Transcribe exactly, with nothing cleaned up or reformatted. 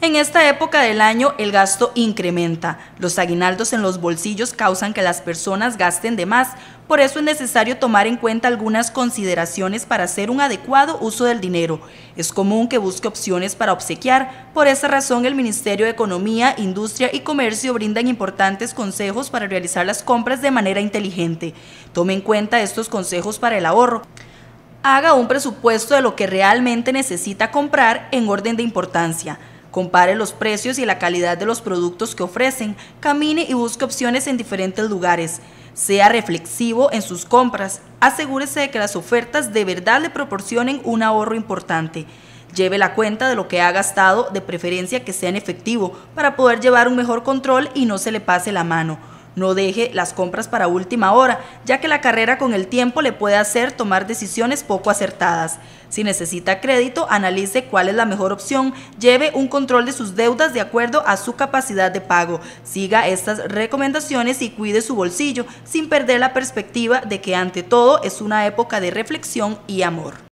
En esta época del año el gasto incrementa. Los aguinaldos en los bolsillos causan que las personas gasten de más. Por eso es necesario tomar en cuenta algunas consideraciones para hacer un adecuado uso del dinero. Es común que busque opciones para obsequiar. Por esa razón el Ministerio de Economía, Industria y Comercio brindan importantes consejos para realizar las compras de manera inteligente. Tome en cuenta estos consejos para el ahorro. Haga un presupuesto de lo que realmente necesita comprar en orden de importancia. Compare los precios y la calidad de los productos que ofrecen, camine y busque opciones en diferentes lugares. Sea reflexivo en sus compras, asegúrese de que las ofertas de verdad le proporcionen un ahorro importante. Lleve la cuenta de lo que ha gastado, de preferencia que sea en efectivo, para poder llevar un mejor control y no se le pase la mano. No deje las compras para última hora, ya que la carrera con el tiempo le puede hacer tomar decisiones poco acertadas. Si necesita crédito, analice cuál es la mejor opción, lleve un control de sus deudas de acuerdo a su capacidad de pago. Siga estas recomendaciones y cuide su bolsillo, sin perder la perspectiva de que ante todo es una época de reflexión y amor.